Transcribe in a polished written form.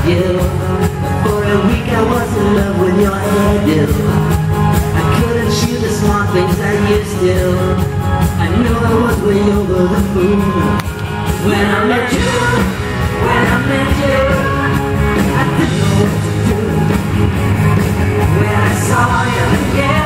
you. For a week I was in love with your hairdo. I couldn't shoot the smart things I used to. I knew I was way over the moon. When I met you, when I met you, I didn't know what to do. When I saw you again,